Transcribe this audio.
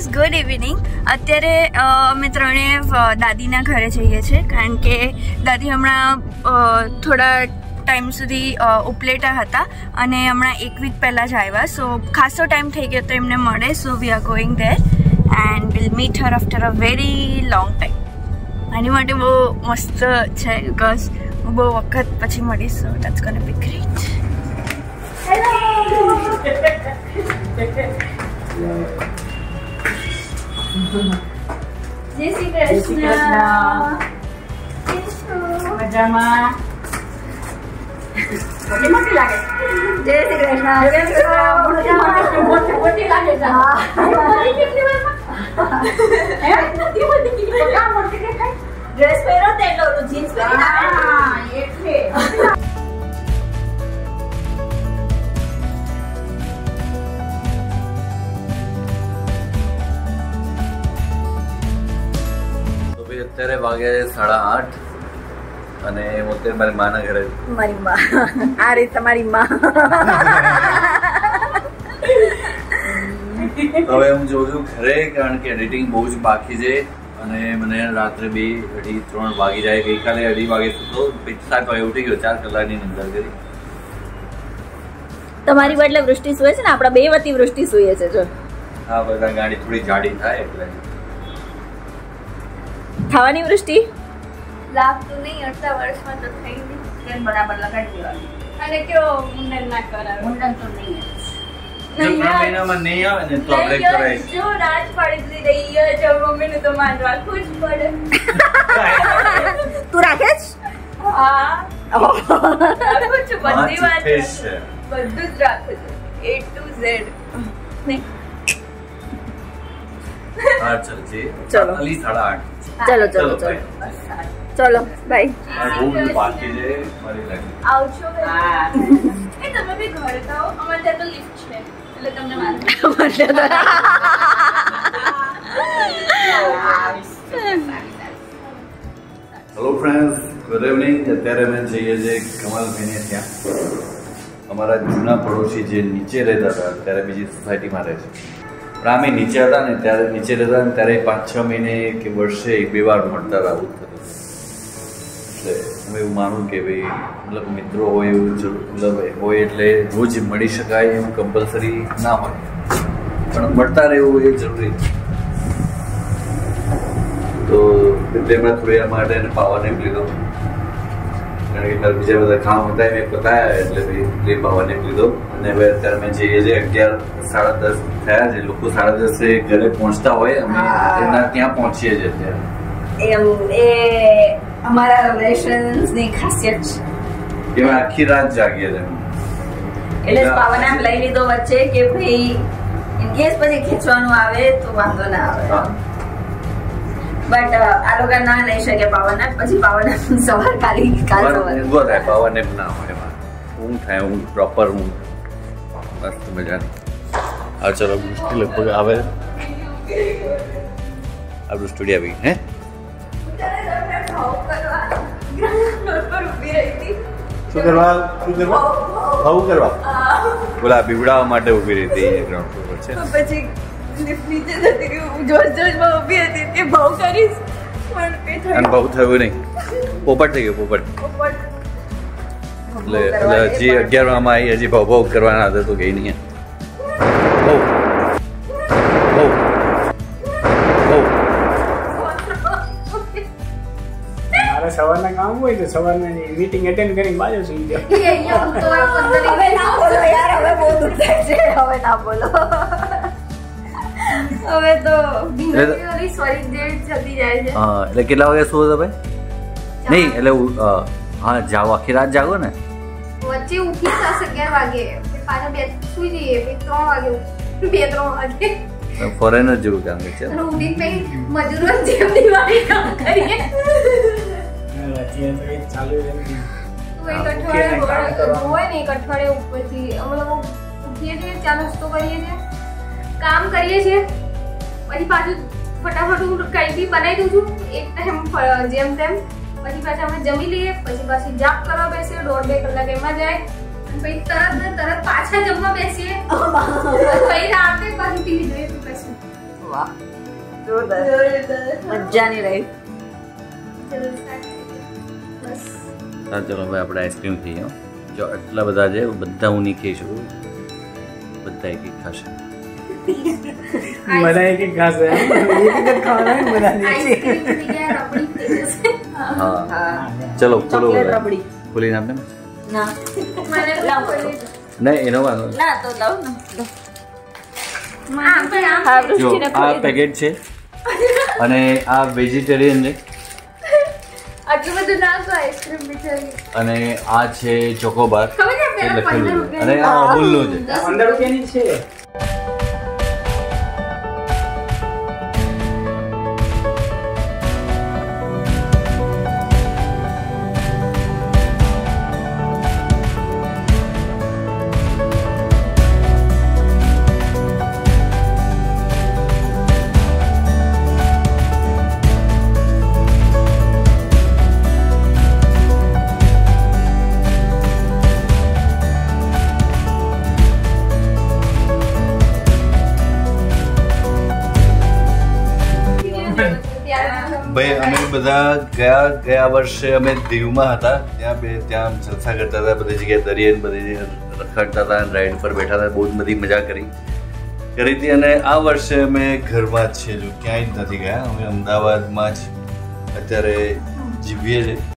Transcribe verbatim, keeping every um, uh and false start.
Guys, good evening. અત્યારે અમે ત્રણે દાદીના ઘરે જઈએ છીએ કારણ કે દાદી હમણાં થોડા ટાઈમ સુધી ઉપલેટા હતા અને હમણાં એક વીક પહેલાં જ આવ્યા. સો ખાસો ટાઈમ થઈ ગયો તો એમને મળે. So we are going there and will meet her after a very long time. આની માટે બહુ મસ્ત છે બિકોઝ હું બહુ વખત પછી મળીશ. So that's gonna be great. Hello. જય શ્રી કૃષ્ણ. મજામાં? મોટી મોટી લાગે. જય શ્રી કૃષ્ણ. મોટી લાગે છે. ડ્રેસ પહેરો તે એટલો જીન્સ પહેરી નાખે એટલે. અત્યારે વાગે સાડા આઠ અને હું અત્યારે મારી માના ઘરે. મારી માં આ રીત તમારી માં. હવે હું જોઉં છું ઘરે કારણ કે એડિટિંગ બહુ જ બાકી છે અને મને રાત્રે બે અઢી ત્રણ વાગી જાય. ગઈકાલે અઢી વાગે સુતો, સાત વાગે ઉઠી ગયો, ચાર કલાકની અંદર કરી. તમારી બદલે વૃષ્ટિ સુએ છે ને, આપડા બે વતી વૃષ્ટિ સુએ છે. જો હા, બધા ગાડી થોડી જાડી થાય એટલે ખાવાની વૃષ્ટિ લાગતું નહીં. આટલા વર્ષમાં તો થઈ ગઈ. ટ્રેન બરાબર લગાડી દેવાની અને કયો મુંડન ના કરાવે. મુંડન તો નહીં ત્રણ મહિનામાં નહીં આવે ને તો આપણે કરાય. જો રાજ પાડી દીધી રહી છે મમ્મીને તો માન રાખવું જ પડે. તું રાખે જ? હા, રાખું છું. બધી વાત બધું જ રાખું છું, એ ટુ ઝેડ. હા ચલ જી. ચલો અલી સાડા આઠ. ચલો ચલો ચલો ચલો બાય. બહુ બાકી છે મારી લાગી. આવજો. એ તમે બી ઘરે થાઓ. અમારે ત્યાં તો લિફ્ટ છે એટલે તમને વાંધો. Hello friends, good evening. અત્યારે અમે જઈએ છીએ કમલભાઈને ત્યાં. અમારા જૂના પડોશી જે નીચે રહેતા હતા ત્યારે બીજી સોસાયટીમાં રહે છે. પણ અમે નીચે હતા ને ત્યારે નીચે રહેતા ને ત્યારે પાંચ છ મહિને કે વર્ષે એક બે વાર મળતા હતા. આવું થતું એટલે હું એવું માનું કે ભાઈ મતલબ મિત્રો હોય એવું મતલબ હોય એટલે રોજ મળી શકાય એવું કમ્પલસરી ના હોય, પણ મળતા રહેવું એ જરૂરી છે. તો એટલે એમણે થોડી માટે એને પાવર નેપ લીધો કારણ કે મારે બીજા બધા કામ હતા મેં પતાયા એટલે ભાઈ પાવર નેપ લીધો. અને હવે અત્યારે મેં જઈએ છીએ અગિયાર સાડા દસ થયા છે. લોકો સાડા દસે ઘરે પહોંચતા હોય, અમે એમના ત્યાં પહોંચીએ છીએ અત્યારે. એમ એ અમારા રિલેશન્સની ખાસિયત છે. એમાં આખી રાત જાગીએ છીએ એટલે પાવર નેપ લઈ લીધો વચ્ચે કે ભાઈ ઇન કેસ પછી ખેંચવાનું આવે તો વાંધો ના આવે. બટ આ લોકો ના લઈ શકે પાવર નેપ. પછી પાવર નેપ સવાર ખાલી કાલ સવારે ઊંઘો થાય, પાવર નેપ ના હોય. એમાં ઊંઘ થાય, ઊંઘ પ્રોપર ઊંઘ મસ્ત મજાની. હા ચલો, વૃષ્ટિ લગભગ આવે. આપણું સ્ટુડિયો આવી હે શું કરવા શું કરવા ભાવ કરવા બોલા બીવડાવવા માટે ઉભી રહી હતી ગ્રાઉન્ડ ફ્લોર પર છે. પછી લિફ્ટ નીચે જતી રહી, જોર જોરમાં ઊભી હતી કે ભાવ કરીશ પણ કઈ થયું. અને ભાવ થયું નહીં, પોપટ થઈ ગયો પોપટ. એટલે એટલે હજી અગિયાર માં આવી, હજી ભાવ ભાવ કરવાના હતા તો ગઈ નહીં. બહુ બહુ બહુ મારે સવારના કામ હોય તો સવારના મીટિંગ અટેન્ડ કરી બાજુ સુઈ જાવ. હવે ના બોલો યાર, હવે બહુ દુઃખ થાય છે. હવે ના બોલો. હવે તો સોરી ડેટ જતી જાય છે. હા એટલે કેટલા વાગે સુવો છો ભાઈ? નહીં એટલે હા જાઓ, આખી રાત જાગો ને. વચ્ચે ઉઠી થશે અગિયાર વાગે, પાછા બે સુઈ જઈએ, ત્રણ વાગે બે ત્રણ વાગે ફોરેનર જેવું કામ છે. ઉઠીને મજૂરો જેમ દિવાળી કામ કરીએ. ચાલુ એક અઠવાડિયે હોય ને, એક અઠવાડિયે ઉપરથી અમે લોકો ઉઠીએ છીએ, ચા નાસ્તો કરીએ છીએ, કામ કરીએ છીએ, પછી પાછું ફટાફટ હું કઈ બી બનાવી દઉં છું એક ટાઈમ જેમ તેમ. પછી પાછા અમે જમી લઈએ, પછી પાછી જાપ કરવા બેસીએ, દોઢ બે કલાક એમાં જાય. પછી તરત ને તરત પાછા જમવા બેસીએ, પછી રાતે પાછું ટીવી જોઈએ પછી વાહ જોરદાર મજાની રહી. હા ચલો હવે આપણે આઈસ્ક્રીમ ખાઈએ. જો આટલા બધા છે બધા હું નહીં ખાઈ શકું, બધા એક એક ખાશે. બધા એક એક ખાશે એક એક જ ખાવાના હોય બધા. હા ચલો ખોલો રબડી ખોલીને આપને. ના મને લાવ નહીં એનો વાંધો ના તો લાવ ને આમ પણ આમ હા જો આ પેકેટ છે અને આ વેજીટેરિયન છે આટલું બધું ના તો આઈસ્ક્રીમ બિચારી. અને આ છે ચોકોબાર ખબર છે એ પેલા પંદર લખેલું છે અને રૂપિયા આ અમૂલનો છે. પંદર રૂપિયાની છે. ભાઈ અમે બધા ગયા ગયા વર્ષે અમે દીવમાં હતા, ત્યાં બે ત્યાં જલસા કરતા હતા, બધી જગ્યાએ દરિયે બધી જગ્યાએ રખડતા હતા, રાઈડ પર બેઠા હતા, બહુ જ બધી મજા કરી કરી હતી. અને આ વર્ષે અમે ઘરમાં જ છીએ, જો ક્યાંય જ નથી ગયા. અમે અમદાવાદમાં જ અત્યારે જીવીએ છીએ.